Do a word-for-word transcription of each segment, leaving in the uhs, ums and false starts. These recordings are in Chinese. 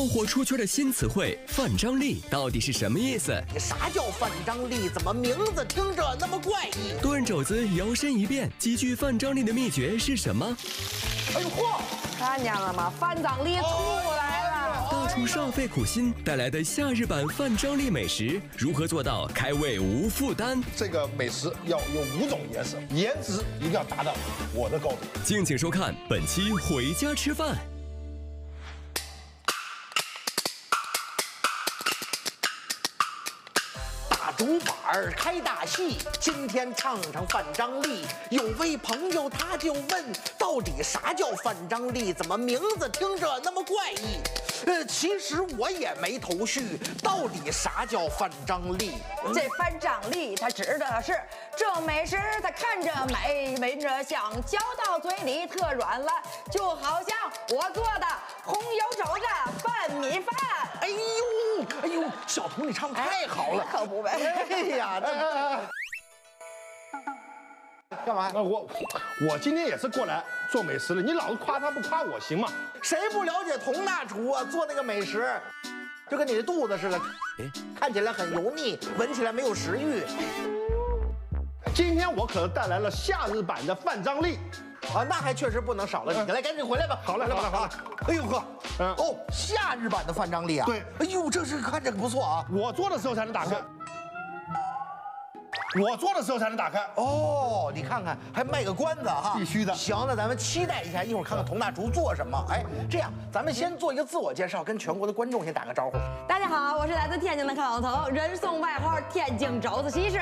爆火出圈的新词汇“范张力”到底是什么意思？ 啥叫范张力？怎么名字听着那么怪异？ 炖肘子摇身一变，极具范张力的秘诀是什么？ 哎呦嚯！ 看见了吗？范张力出来了！ 大厨煞费苦心带来的夏日版范张力美食，如何做到开胃无负担？ 这个美食要有五种颜色，颜值一定要达到我的高度。 敬请收看本期《回家吃饭》。 竹板儿开大戏，今天唱唱范张力。有位朋友他就问，到底啥叫范张力？怎么名字听着那么怪异？呃，其实我也没头绪，到底啥叫范张力？ 这范张力，它指的是这美食，它看着美，闻着香，嚼到嘴里特软烂，就好像我做的红油肘子拌米饭。 哎呦，哎呦，小童你唱的太好了， 可不呗。 哎呀，这干嘛？ 我我今天也是过来做美食的，你老是夸他不夸我行吗？ 谁不了解童大厨啊？做那个美食，就跟你的肚子似的，看起来很油腻，闻起来没有食欲。 今天我可带来了夏日版的范张力。 啊，那还确实不能少了你。来，赶紧回来吧。 好嘞，好嘞，好嘞。 哎呦呵， 嗯， 哦，夏日版的范张力啊。 对。 哎呦，这是看着不错啊。 我做的时候才能打开。我做的时候才能打开。 哦，你看看，还卖个关子哈。 必须的。 行，那咱们期待一下，一会儿看看童大厨做什么。哎，这样，咱们先做一个自我介绍，跟全国的观众先打个招呼。 大家好，我是来自天津的康腾，人送外号天津肘子骑士。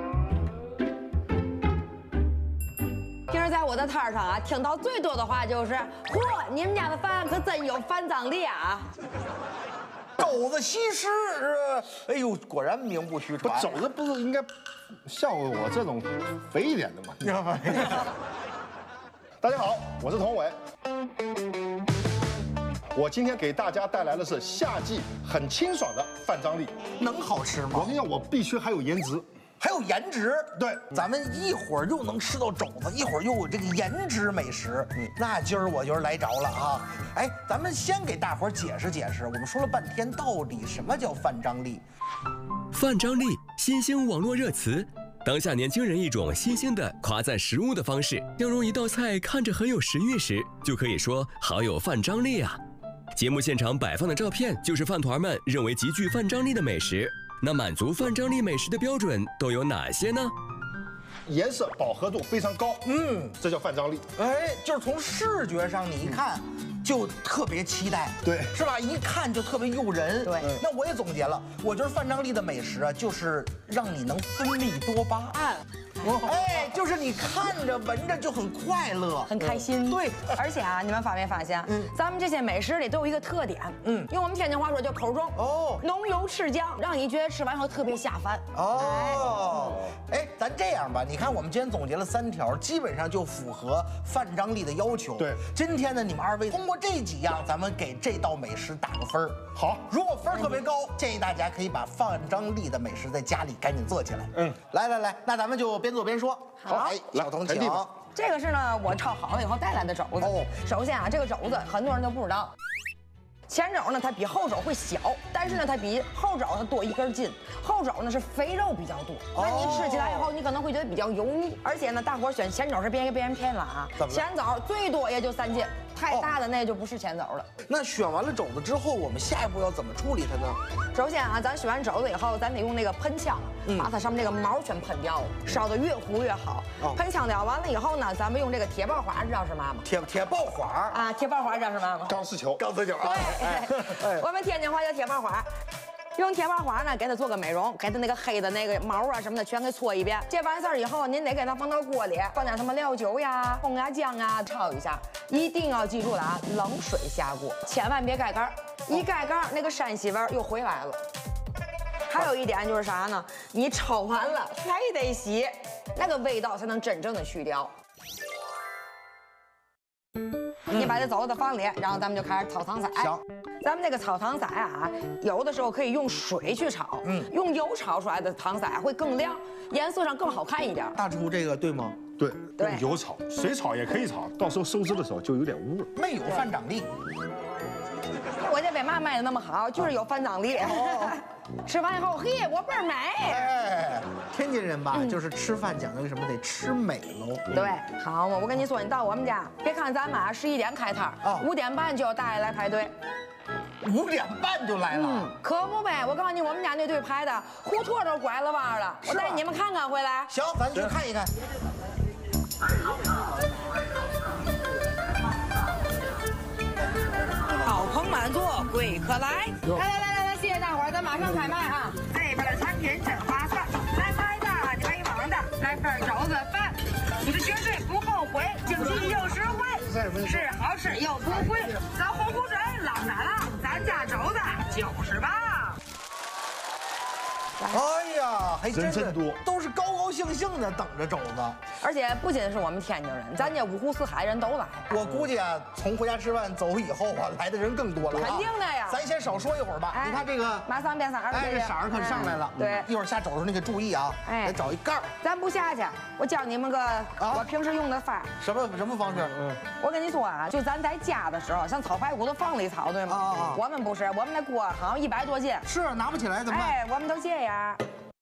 平时在我的摊儿上啊，听到最多的话就是：嚯，你们家的饭可真有范张力啊！ 肘子西施，哎呦，果然名不虚传。 肘子不是应该像我这种肥一点的吗？大家好，我是童伟。我今天给大家带来的是夏季很清爽的范张力。 能好吃吗？ 我跟你讲，我必须还有颜值。 还有颜值， 对， 咱们一会儿又能吃到肘子，一会儿又有这个颜值美食，嗯，那今儿我就是来着了啊！哎，咱们先给大伙儿解释解释，我们说了半天，到底什么叫范张力？ 范张力，新兴网络热词，当下年轻人一种新兴的夸赞食物的方式。形容一道菜看着很有食欲时，就可以说好有范张力啊！节目现场摆放的照片就是饭团们认为极具范张力的美食。那满足范张力美食的标准都有哪些呢？ 颜色饱和度非常高，嗯，这叫范张力。 哎，就是从视觉上你一看，就特别期待， 对， 是吧？一看就特别诱人。 对， 那我也总结了，我觉得范张力的美食啊，就是让你能分泌多巴胺。哎，就是你看着闻着就很快乐， 很开心。 对， 而且啊，你们发没发现，嗯，咱们这些美食里都有一个特点，嗯，用我们天津话说叫口重哦，浓油赤酱，让你觉得吃完以后特别下饭。 哦，哎，咱这样吧，你看我们今天总结了三条，基本上就符合范张力的要求。 对， 今天呢，你们二位通过这几样，咱们给这道美食打个分儿。 好， 如果分儿特别高，建议大家可以把范张力的美食在家里赶紧做起来。嗯，来来来，那咱们就边做边说。 好， 哎，小童请。 这个是呢，我炒好了以后带来的肘子。哦，首先啊，这个肘子很多人都不知道，前肘呢它比后肘会小，但是呢它比后肘呢多一根筋。后肘呢是肥肉比较多，那你吃起来以后你可能会觉得比较油腻。而且呢，大伙选前肘是别被人骗了啊，前肘最多也就三斤，太大的那就不是前肘了。 那选完了肘子之后，我们下一步要怎么处理它呢？ 首先啊，咱选完肘子以后，咱得用那个喷枪，把它上面这个毛全喷掉了，烧得越糊越好。喷枪掉完了以后呢，咱们用这个铁爆花，知道是嘛吗？ 铁铁爆花啊，铁爆花知道是嘛吗？ 钢丝球， 钢丝球啊。 对，我们天津话叫铁爆花。用铁爆花呢，给它做个美容，给它那个黑的那个毛啊什么的全给搓一遍。这完事儿以后，您得给它放到锅里，放点什么料酒呀、红芽姜啊，炒一下。一定要记住了啊，冷水下锅，千万别盖盖儿，一盖盖儿那个膻气味又回来了。还有一点就是啥呢？你炒完了还得洗，那个味道才能真正的去掉。你把这肘子放里，然后咱们就开始炒糖色。 行。 咱们这个炒糖色啊，有的时候可以用水去炒，嗯，用油炒出来的糖色会更亮，颜色上更好看一点。 大厨这个对吗？ 对， 对， 用油炒，水炒也可以炒，到时候收汁的时候就有点污了。 没有范张力。 我这边嘛卖的那么好？就是有饭张栗。吃完以后，嘿，我倍儿美。 哎，天津人吧，就是吃饭讲究什么，得吃美喽。 对，好嘛，我跟你说，你到我们家，别看咱们啊十一点开摊儿，五点半就有大爷来排队。 五点半就来了， 嗯，可不呗！我告诉你，我们家那队排的胡同都拐了弯了。我带你们看看回来。 行，咱去看一看。 好朋满座，贵客来！来来来来来，谢谢大伙儿，咱马上开卖啊！这边的产品真划算，来买的你没忘的，来份肘子饭，你是绝对不后悔，经济又实惠，是好吃又不贵。找红湖水浪打浪，咱家肘子就是棒。 哎呀，还真是人真多， 都是高高兴兴的等着肘子。 而且不仅是我们天津人，咱这五湖四海人都来。 我估计啊，从回家吃饭走以后啊，来的人更多了。 肯定的呀。 咱先少说一会儿吧。你看这个， 马上变色儿了。 哎，这色儿可上来了。 对， 一会儿下肘的时候你可注意啊。哎，得找一盖儿。 咱不下去，我教你们个我平时用的法。 什么什么方式？嗯， 我跟你说啊，就咱在家的时候，像炒排骨都放里炒，对吗？啊啊。我们不是，我们那锅好像一百多斤。 是拿不起来怎么办？ 哎，我们都这样。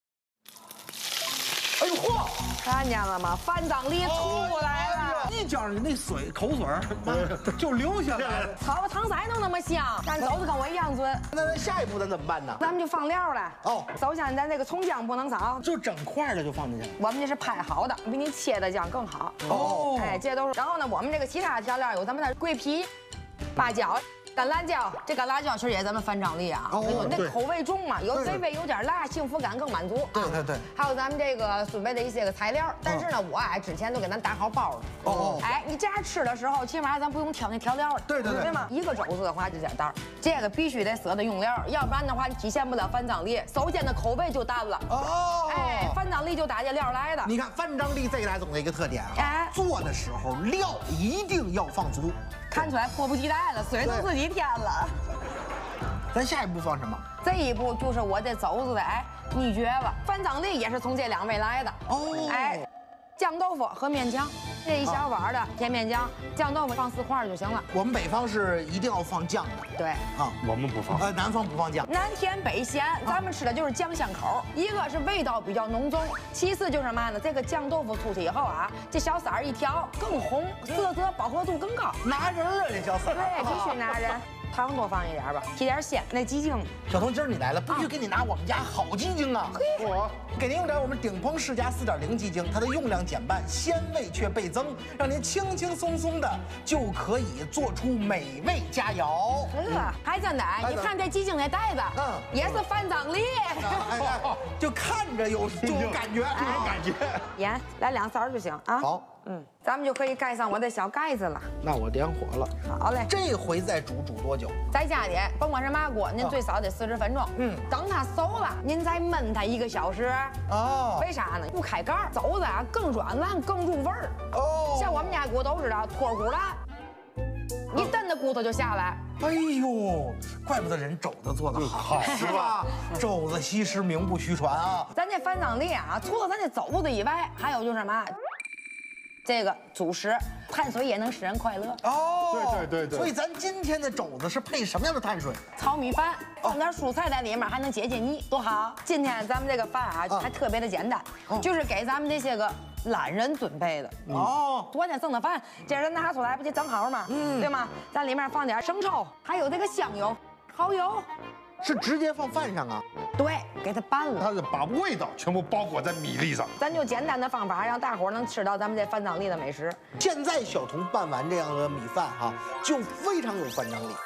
哎呦嚯！ 看见了吗？饭张栗出来了， 一讲那水口水就流下来了。 炒个糖色都那么香，但肘子跟我一样准。 那那下一步咱怎么办呢？ 咱们就放料了。哦，首先咱这个葱姜不能少， 就整块的就放进去。 我们这是拍好的，比你切的酱更好。哦，哎，这都是。然后呢，我们这个其他调料有咱们的桂皮、八角。干辣椒，这干辣椒其实也是咱们饭张栗啊，哦，那口味重嘛，有微微有点辣，幸福感更满足。 对对对。 还有咱们这个准备的一些个材料，但是呢，我哎之前都给咱打好包了。哦。哎，你这样吃的时候，起码咱不用挑那调料了。 对对对。 对吗？一个肘子的话就这袋，这个必须得舍得用料，要不然的话你体现不了饭张栗，首先的口味就淡了。哦。哎，饭张栗就打这料来的。 你看饭张栗这俩总的一个特点啊，哎，做的时候料一定要放足。 看出来迫不及待了，水都自己添了。 咱下一步放什么？ 这一步就是我这肘子的哎秘诀了。饭张栗也是从这两位来的哦。哎，酱豆腐和面酱，这一小碗的甜面酱，酱豆腐放四块就行了。 我们北方是一定要放酱的。 对啊， 我们不放。 呃，南方不放酱。 南甜北咸，咱们吃的就是酱香口。一个是味道比较浓重，其次就是嘛呢，这个酱豆腐出去以后啊，这小色儿一调更红，色泽饱和度更高， 拿人了这小色儿。 对，必须拿人。糖多放一点吧，提点鲜。那鸡精， 小彤，今儿你来了，必须给你拿我们家好鸡精啊！我给您用点我们鼎榔世家四点零鸡精，它的用量减半，鲜味却倍增，让您轻轻松松的就可以做出美味佳肴。 呵，还真的，你看这鸡精那袋子，嗯，也是饭张栗， 哎哎，就看着有就有感觉，就有感觉。 盐来两勺就行啊。 好。 嗯，咱们就可以盖上我的小盖子了。 那我点火了。 好嘞。 这回再煮煮多久？ 在家里，甭管是嘛锅，您最少得四十分钟。嗯，等它熟了，您再焖它一个小时。哦。为啥呢？不开盖，肘子啊更软烂，更入味儿。哦。像我们家锅都知道脱骨烂，一蹬的骨头就下来。 哎呦，怪不得人肘子做的好，是吧？肘子西施名不虚传啊。 咱这饭张栗啊，除了咱这肘子以外，还有就是什么？这个主食，碳水也能使人快乐哦。 对对对对。 所以咱今天的肘子是配什么样的碳水？ 炒米饭，放点蔬菜在里面，还能解解腻，多好！今天咱们这个饭啊，还特别的简单，就是给咱们这些个懒人准备的哦。昨天剩的饭，今儿拿出来不就正好吗？嗯，对吗？咱里面放点生抽，还有这个香油、蚝油。 是直接放饭上啊？ 对，给它拌了。 它是把味道全部包裹在米粒上。 咱就简单的方法，让大伙能吃到咱们这饭张栗的美食。 现在小童拌完这样的米饭哈，就非常有饭张栗。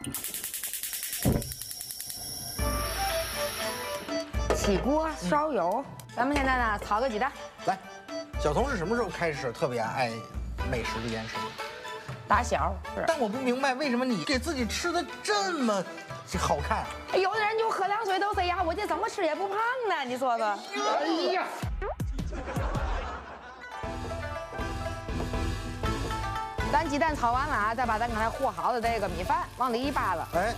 起锅烧油，咱们现在呢炒个鸡蛋。 来，小童是什么时候开始特别爱美食这件事？ 打小。 但我不明白为什么你给自己吃的这么。这好看， 有的人就喝凉水都塞牙，我这怎么吃也不胖呢？你说说。哎呀！咱鸡蛋炒完了啊，再把咱刚才和好的这个米饭往里一扒拉，哎，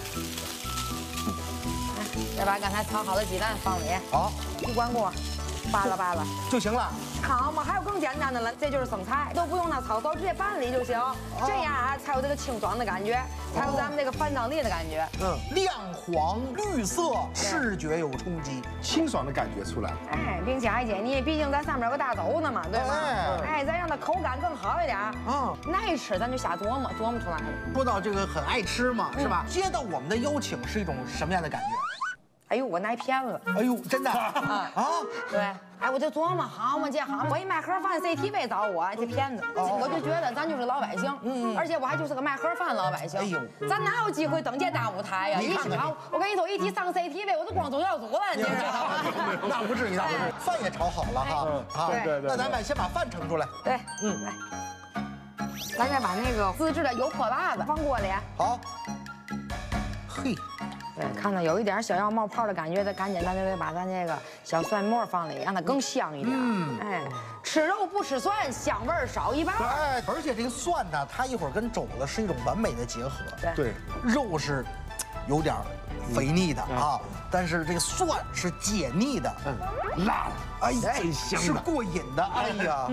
再把刚才炒好的鸡蛋放里，好，一关锅， 扒拉扒拉就行了。 好嘛，还有更简单的了，这就是生菜，都不用那抄手，直接拌里就行。这样啊，才有这个清爽的感觉，才有咱们这个饭张力的感觉。 嗯，亮黄绿色，视觉有冲击， 清爽的感觉出来了。 哎，并且还解腻，毕竟咱上面有个大肘子嘛，对吧？哎，咱让它口感更好一点。 嗯， 爱吃咱就瞎琢磨，琢磨出来了。 说到这个很爱吃嘛，是吧？接到我们的邀请是一种什么样的感觉？ 哎呦，我挨骗了。 哎呦，真的啊啊！ 对，哎，我就琢磨，好嘛，这好，我一卖盒饭 C T V 找我，这骗子，我就觉得咱就是老百姓，嗯，而且我还就是个卖盒饭老百姓，哎呦，咱哪有机会登这大舞台呀？一瞧，我跟你说，一提上 C T V， 我都光宗耀祖了，你知道吗？ 那不至于，那不至于，饭也炒好了哈，啊， 对对对， 那咱们先把饭盛出来， 对，嗯，来，咱再把那个自制的油泼辣子放锅里， 好，嘿。 对，看到有一点小要冒泡的感觉，咱赶紧咱就得把咱这个小蒜末放里，让它更香一点。嗯，哎，吃肉不吃蒜，香味儿少一半。 哎，而且这个蒜呢，它一会儿跟肘子是一种完美的结合。 对， 肉是有点肥腻的啊，但是这个蒜是解腻的，嗯，辣了，哎呀，真香，是过瘾的，哎呀。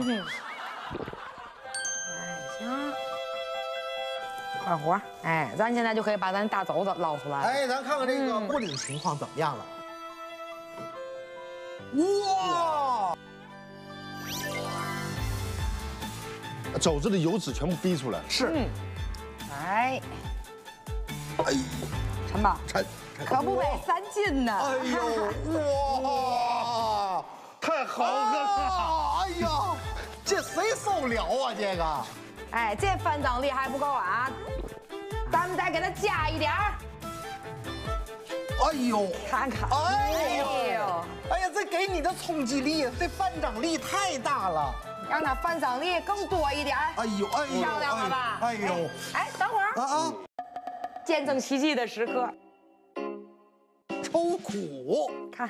哎，行。快活，哎，咱现在就可以把咱大肘子捞出来。 哎，咱看看这个锅里的情况怎么样了？哇！ 肘子的油脂全部逼出来了。 是。 嗯。哎。 哎。 陈宝。 陈。 可不得三斤呢。 哎呦，哇！ 太好喝了！ 哎呀，这谁受了啊？这个。 哎，这饭张力还不够啊，咱们再给它加一点儿。 哎呦， 看看， 哎呦，哎呀，这给你的冲击力，这饭张力太大了， 让它饭张力更多一点。 哎呦，哎呦， 漂亮了吧？ 哎呦， 哎，等会儿啊啊， 见证奇迹的时刻， 抽苦， 看，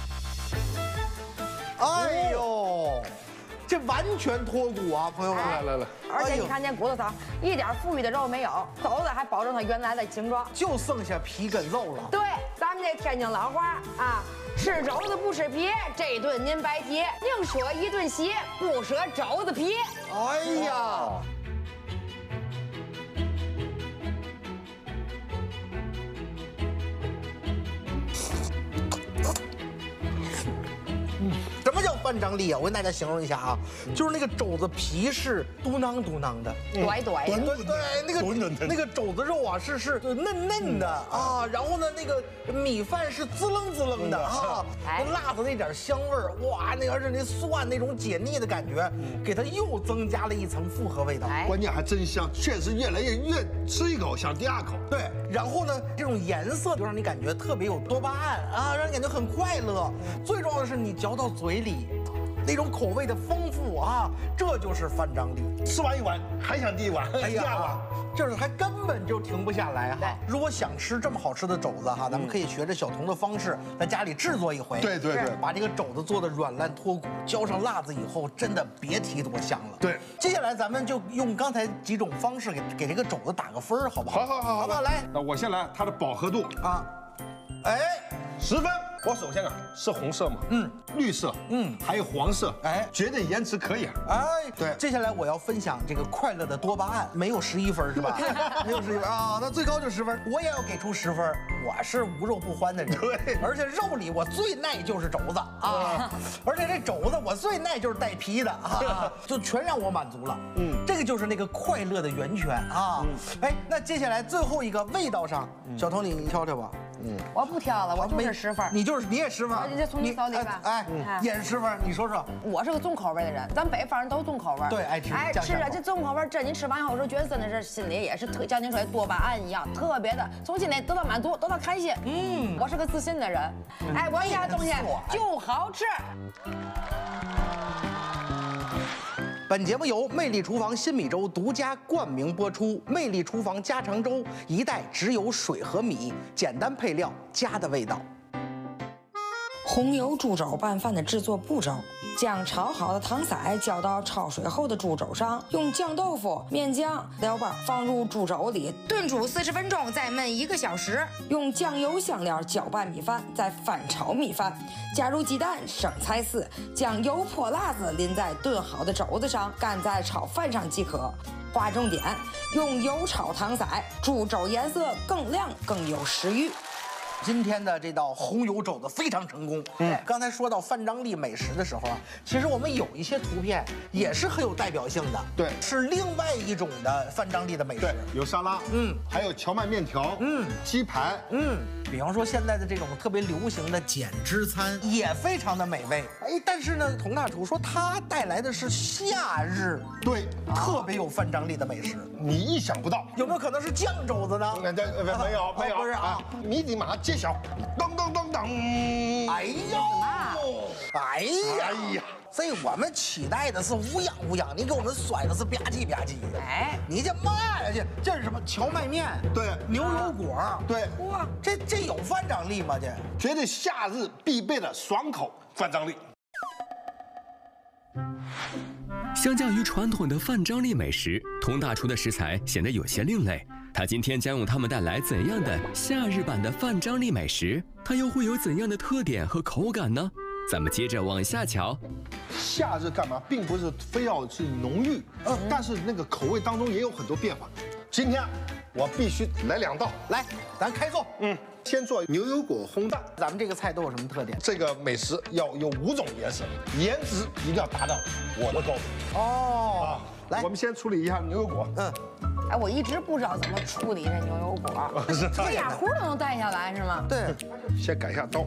哎呦。这完全脱骨啊，朋友们！ 来来来， 而且你看这骨头上一点富裕的肉没有，肘子还保证它原来的形状， 就剩下皮跟肉了。 对，咱们这天津老话啊，吃肘子不吃皮，这顿您白提，宁舍一顿席，不舍肘子皮。 哎呀！什么叫饭张力啊？我跟大家形容一下啊，就是那个肘子皮是嘟囔嘟囔的， 对对对对对，那个那个肘子肉啊是是嫩嫩的啊，然后呢那个米饭是滋楞滋楞的啊，那辣子那点香味儿，哇，那而且那蒜那种解腻的感觉，给它又增加了一层复合味道。 关键还真香，确实越来越越吃一口想第二口。 对，然后呢这种颜色就让你感觉特别有多巴胺啊，让你感觉很快乐。最重要的是你嚼到嘴里。那种口味的丰富啊，这就是饭张力。 吃完一碗还想第一碗， 哎呀，就是还根本就停不下来哈。如果想吃这么好吃的肘子哈，咱们可以学着小童的方式，在家里制作一回。 对对对， 把这个肘子做的软烂脱骨，浇上辣子以后，真的别提多香了。 对， 接下来咱们就用刚才几种方式给给这个肘子打个分儿，好不好？ 好好好， 好不好？来， 那我先来，它的饱和度啊，哎， 十分。我首先啊是红色嘛，嗯，绿色，嗯，还有黄色，哎，觉得颜值可以啊。 哎，对，接下来我要分享这个快乐的多巴胺，没有十一分是吧？没有十一分啊，那最高就十分，我也要给出十分。我是无肉不欢的人， 对， 而且肉里我最耐就是肘子啊，而且这肘子我最耐就是带皮的啊，就全让我满足了。嗯，这个就是那个快乐的源泉啊。哎，那接下来最后一个味道上，小童你你挑挑吧。 嗯，我不挑了，我就是十分。 你就是你也十分， 这从你手里吧。 哎，也是十分。你说说， 我是个重口味的人，咱北方人都重口味。 对，爱吃。 哎，吃着这重口味，这你吃完以后，我说觉得真的是心里也是特像您说的多巴胺一样，特别的从心里得到满足，得到开心。嗯，我是个自信的人。哎，我家东西就好吃。 本节目由魅力厨房新米粥独家冠名播出。魅力厨房家常粥，一袋只有水和米，简单配料，家的味道。 红油猪肘拌饭的制作步骤：将炒好的汤色浇到焯水后的猪肘上，用酱豆腐、面酱、料包放入猪肘里，炖煮四十分钟，再焖一个小时。用酱油香料搅拌米饭，再翻炒米饭，加入鸡蛋、生菜丝，将油泼辣子淋在炖好的肘子上，干在炒饭上即可。划重点：用油炒汤色，猪肘颜色更亮，更有食欲。 今天的这道红油肘子非常成功。嗯，刚才说到范张丽美食的时候啊，其实我们有一些图片也是很有代表性的。 对， 是另外一种的范张丽的美食。 对，有沙拉，嗯，还有荞麦面条，嗯，鸡排， 嗯，比方说现在的这种特别流行的减脂餐也非常的美味。哎，但是呢，佟大厨说他带来的是夏日， 对， 特别有范张丽的美食。 你意想不到， 有没有可能是酱肘子呢？ 那这没有没有， 不是啊， 谜底马上揭晓，噔噔噔噔， 哎呦，哎呀哎呀，所以我们期待的是乌泱乌泱，你给我们甩的是吧唧吧唧。哎，你这嘛呀？这这是什么？荞麦面， 对， 牛油果， 对， 哇，这这有范张丽吗？这绝对夏日必备的爽口范张丽。 相较于传统的范张丽美食，佟大厨的食材显得有些另类。他今天将用它们带来怎样的夏日版的范张丽美食？它又会有怎样的特点和口感呢？咱们接着往下瞧。 夏日干嘛，并不是非要是浓郁，嗯，但是那个口味当中也有很多变化。今天我必须来两道， 来，咱开做。 嗯，先做牛油果烘蛋。 咱们这个菜都有什么特点？ 这个美食要有五种颜色，颜值一定要达到我的高度。 哦， 啊，来，我们先处理一下牛油果。嗯。 哎，我一直不知道怎么处理这牛油果，这压糊都能带下来是吗？ 对， 先改一下刀，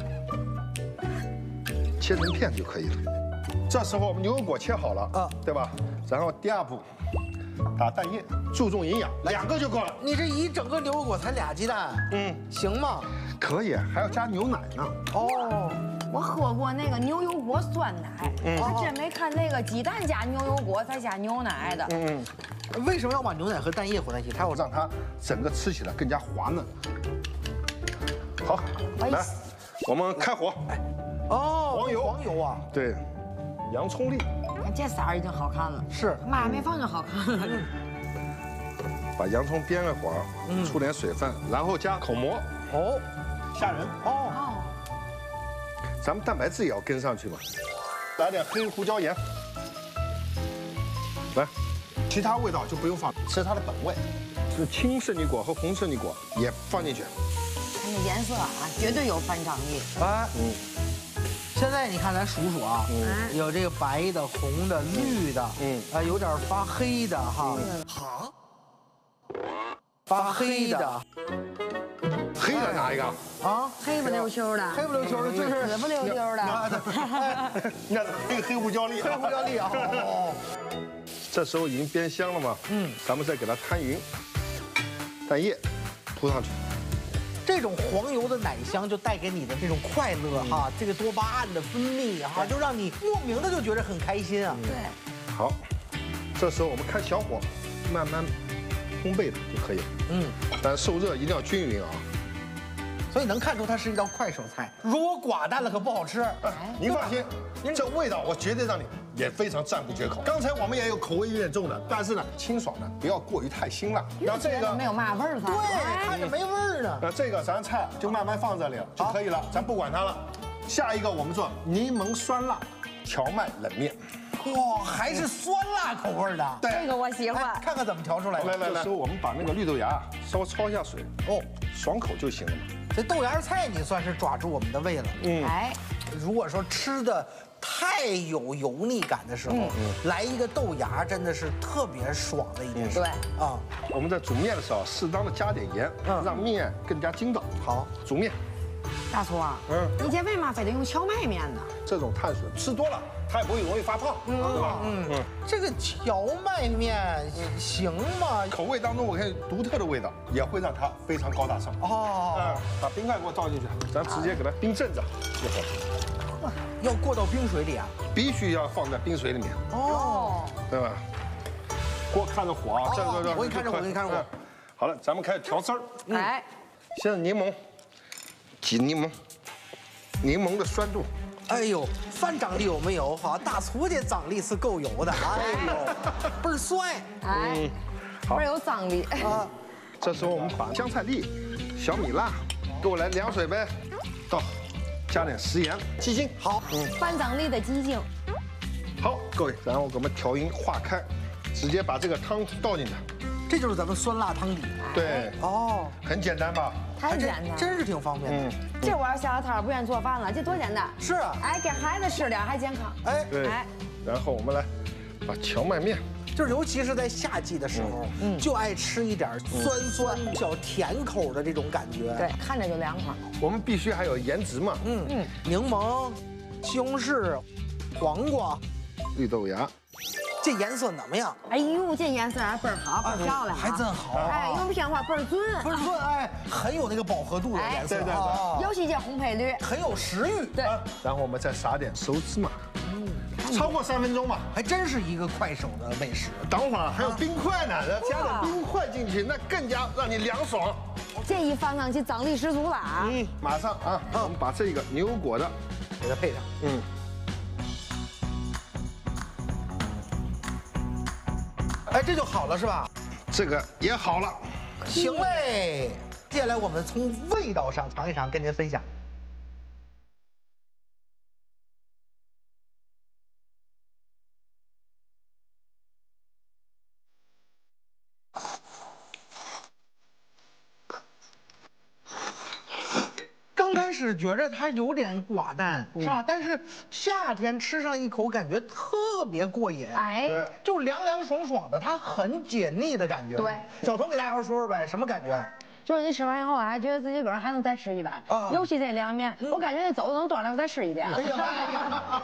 切成片就可以了。这时候我们牛油果切好了，啊，对吧？然后第二步，打蛋液，注重营养，两个就够了。 你这一整个牛油果才俩鸡蛋，嗯，行吗？ 可以，还要加牛奶呢。 哦。我喝过那个牛油果酸奶，我真没看那个鸡蛋加牛油果再加牛奶的。 嗯，为什么要把牛奶和蛋液混在一起？ 它要让它整个吃起来更加滑嫩。好，来，我们开火。 哦， 黄油， 黄油啊， 对，洋葱粒。 看这色儿已经好看了， 是， 妈没放就好看了。 把洋葱煸了会儿，出点水分，然后加口蘑。 哦， 吓人。哦。咱们蛋白质也要跟上去嘛，来点黑胡椒盐，来，其他味道就不用放，吃它的本味。是青圣女果和红圣女果也放进去。 看这颜色啊，绝对有范张丽。 哎，嗯，现在你看咱数数啊，嗯，有这个白的、红的、绿的，嗯，啊，有点发黑的哈。好，发黑的。 黑的哪一个啊？黑不溜秋的， 黑不溜秋的，就是紫不溜秋的。 你看黑黑胡椒粒， 黑胡椒粒啊！哦， 这时候已经煸香了嘛，嗯，咱们再给它摊匀，蛋液铺上去。 这种黄油的奶香就带给你的这种快乐哈，这个多巴胺的分泌哈，就让你莫名的就觉得很开心啊。 对。 好，这时候我们开小火，慢慢烘焙它就可以了。嗯，但受热一定要均匀啊。 所以能看出它是一道快手菜，如果寡淡了可不好吃。 您放心，您这味道我绝对让你也非常赞不绝口。刚才我们也有口味有点重的，但是呢清爽的，不要过于太辛辣。 然后这个没有嘛味儿， 对，看着没味儿呢。 那这个咱菜就慢慢放这里就可以了，咱不管它了。下一个我们做柠檬酸辣荞麦冷面。 哇，还是酸辣口味的， 对，这个我喜欢。 看看怎么调出来。 来来来，这时候我们把那个绿豆芽稍微焯一下水，哦，爽口就行了嘛。 这豆芽菜你算是抓住我们的胃了。嗯，哎，如果说吃的太有油腻感的时候，来一个豆芽真的是特别爽的一件事。 对啊， 我们在煮面的时候，适当的加点盐，让面更加筋道。好，煮面。 大厨啊，嗯，你这为嘛非得用荞麦面呢？ 这种碳水吃多了，它也不会容易发胖，对吧？ 嗯嗯，这个荞麦面行吗？ 口味当中我看独特的味道，也会让它非常高大上。哦，嗯，把冰块给我倒进去，咱直接给它冰镇着就好。 要过到冰水里啊？ 必须要放在冰水里面。哦，对吧？锅看着火啊，这这这， 我给你看着火，我给你看着火。 好了，咱们开始调汁儿。 来， 先是柠檬。挤柠檬， 柠檬的酸度。 哎呦，饭张力有没有？好，大厨的张力是够有的。哎呦，倍儿帅！ 哎，倍儿有张力啊！ 这时候我们把香菜粒、小米辣，给我来凉水呗，倒，加点食盐、鸡精。好， 嗯，饭张力的鸡精。 好，各位，然后给我们调匀化开，直接把这个汤倒进去。 这就是咱们酸辣汤底。 对， 哦， 很简单吧？ 太简单， 真是挺方便的。 嗯， 这我要下了摊不愿意做饭了，这多简单。 是啊， 哎，给孩子吃点还健康。 哎， 对。哎，然后我们来把荞麦面， 就是尤其是在夏季的时候，嗯，就爱吃一点酸酸小甜口的这种感觉。 对，看着就凉快。 我们必须还有颜值嘛。 嗯嗯，柠檬、西红柿、黄瓜、 绿豆芽。 这颜色怎么样？ 哎呦，这颜色还倍儿好，倍儿漂亮， 还真好。 哎，用片花倍儿准， 倍儿准，哎，很有那个饱和度的颜色， 对对对， 尤其这红配绿， 很有食欲。 对， 然后我们再撒点熟芝麻，嗯，超过三分钟吧， 还真是一个快手的美食。 等会儿还有冰块呢，加点冰块进去，那更加让你凉爽。 这一放上去，张力十足了啊！ 嗯，马上啊，我们把这个牛油果的给它配上，嗯。哎，这就好了是吧？ 这个也好了， 行嘞。接下来我们从味道上尝一尝，跟您分享。刚开始觉着它有点寡淡，是吧？但是夏天吃上一口，感觉特别过瘾。 哎， 就凉凉爽爽的，它很解腻的感觉。 对， 小童给大家伙说说呗，什么感觉？ 就是你吃完以后，还觉得自己个儿还能再吃一碗。啊，尤其这凉面，我感觉那粥都能端来我再吃一遍。哎呀！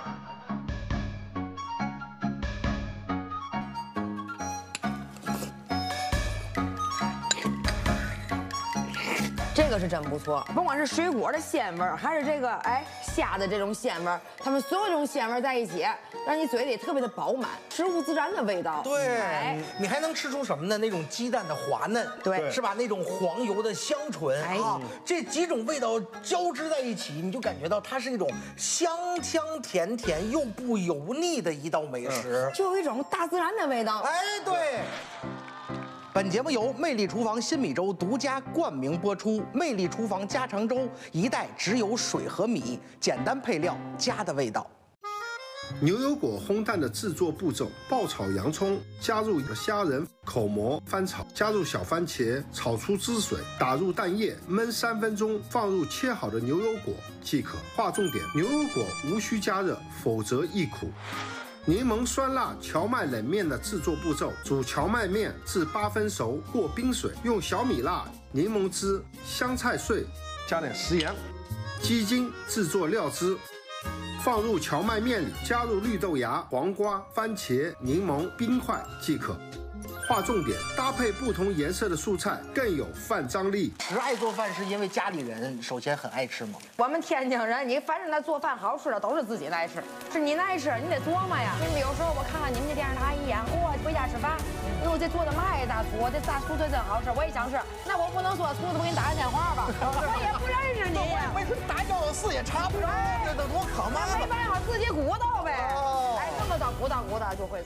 这个是真不错，甭管是水果的鲜味儿，还是这个哎虾的这种鲜味儿，它们所有这种鲜味儿在一起，让你嘴里特别的饱满，食物自然的味道。 对，哎、你还能吃出什么呢？那种鸡蛋的滑嫩， 对， 是吧？那种黄油的香醇，哎啊，这几种味道交织在一起，你就感觉到它是一种香香甜甜又不油腻的一道美食， 就有一种大自然的味道。 哎，对。本节目由魅力厨房新米粥独家冠名播出。魅力厨房家常粥，一袋只有水和米，简单配料，家的味道。 牛油果烘蛋的制作步骤：爆炒洋葱，加入虾仁，口蘑，翻炒，加入小番茄，炒出汁水，打入蛋液，焖三分钟，放入切好的牛油果即可。划重点：牛油果无需加热，否则易苦。柠檬酸辣荞麦冷面的制作步骤：煮荞麦面至八分熟，过冰水，用小米辣、柠檬汁、香菜碎，加点食盐、鸡精制作料汁，放入荞麦面里，加入绿豆芽、黄瓜、番茄、柠檬、冰块即可。划重点：搭配不同颜色的蔬菜，更有饭张力。 只爱做饭是因为家里人首先很爱吃吗？ 我们天津人，你反正他做饭好吃的都是自己爱吃，是你爱吃，你得琢磨呀。你们有时候我看看你们这电视台一眼，哇，回家吃饭，哎呦，这做的嘛呀大厨，这大厨这真好吃，我也想吃。那我不能说厨子不给你打个电话吧？我也不认识你呀。 没事，打幺幺四也查不着，这都多可嘛。 没办法，自己鼓捣呗。哎，这么捣鼓捣鼓捣就会。